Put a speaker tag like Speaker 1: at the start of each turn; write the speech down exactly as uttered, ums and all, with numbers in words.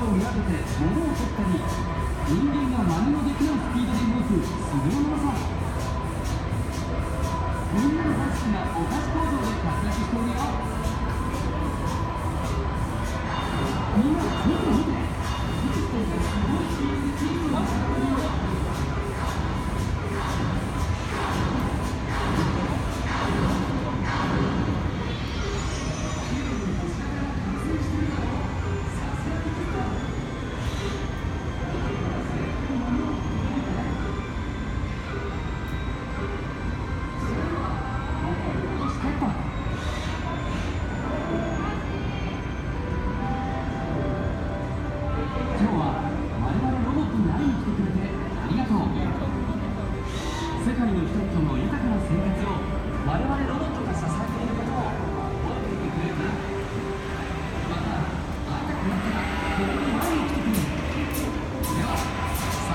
Speaker 1: を見分けて物を取ったり、人間が真似のできないスピードで動く優れものさ。みんなの大好きなお菓子工場で活躍しておるよ。みんな見て見て。